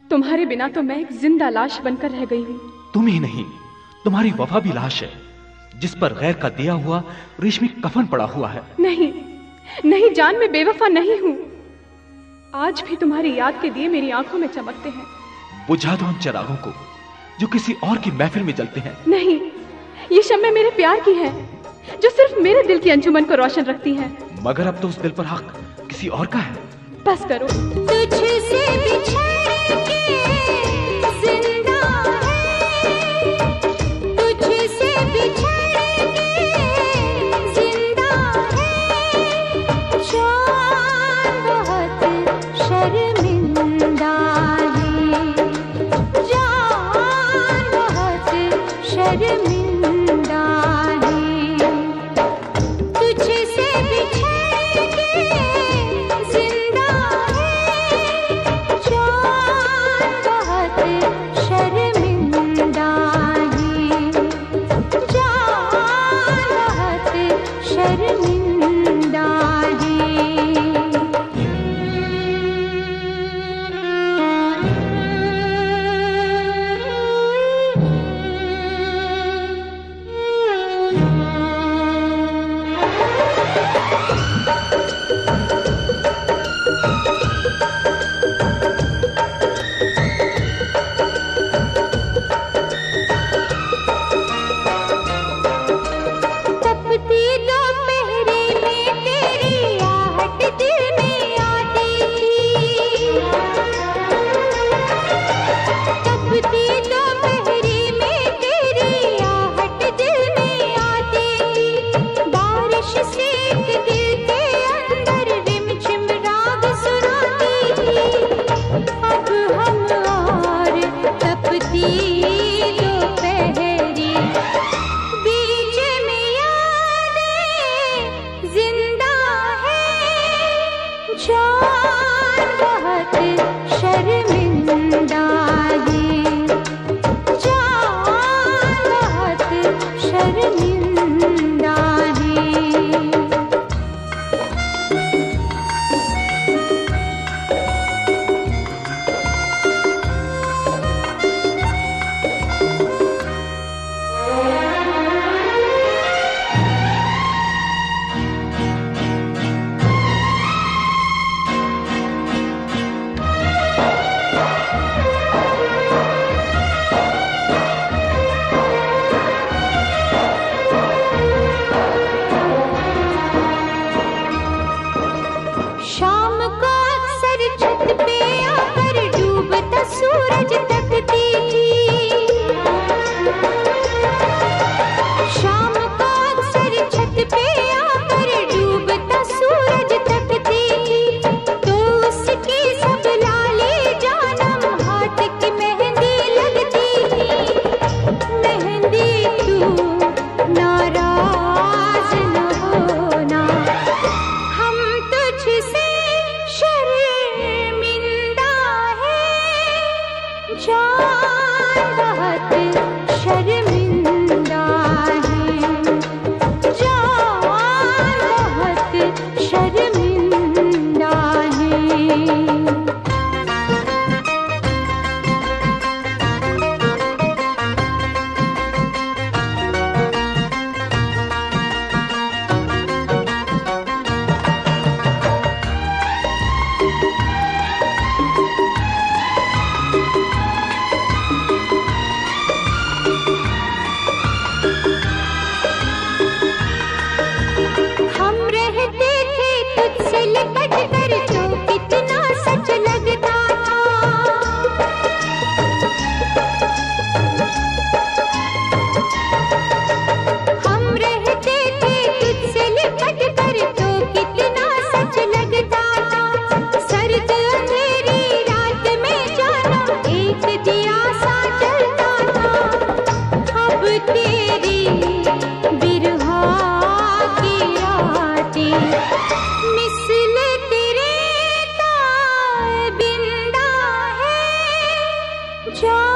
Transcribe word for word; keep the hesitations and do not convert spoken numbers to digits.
तुम्हारे बिना तो मैं एक जिंदा लाश बनकर रह गई हूँ। तुम ही नहीं, तुम्हारी वफा भी लाश है, जिस पर गैर का दिया हुआ रेशमी कफन पड़ा हुआ है। नहीं नहीं जान, मैं बेवफा नहीं हूँ। आज भी तुम्हारी याद के दिए मेरी आंखों में चमकते हैं। बुझा दो उन चिरागों को जो किसी और की महफिल में जलते हैं। नहीं, ये शम्में मेरे प्यार की हैं, जो सिर्फ मेरे दिल की अंजुमन को रोशन रखती हैं। मगर अब तो उस दिल पर हक किसी और का है। बस करो। तुझसे बिछड़ के जिंदा है, तुझसे बिछड़ के जिंदा है, जान बहुत शर्मिंदा है, जान बहुत शर्मिंदा है, तुझसे बिछड़ के जिंदा जा